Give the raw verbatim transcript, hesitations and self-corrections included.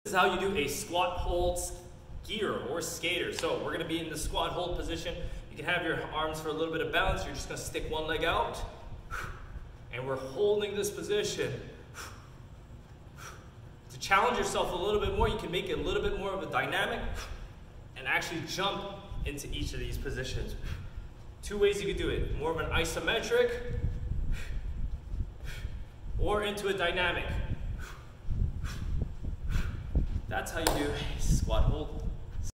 This is how you do a squat hold skier or skater. So we're gonna be in the squat hold position. You can have your arms for a little bit of balance. You're just gonna stick one leg out, and we're holding this position. To challenge yourself a little bit more, you can make it a little bit more of a dynamic and actually jump into each of these positions. Two ways you can do it, more of an isometric or into a dynamic. That's how you do a squat hold.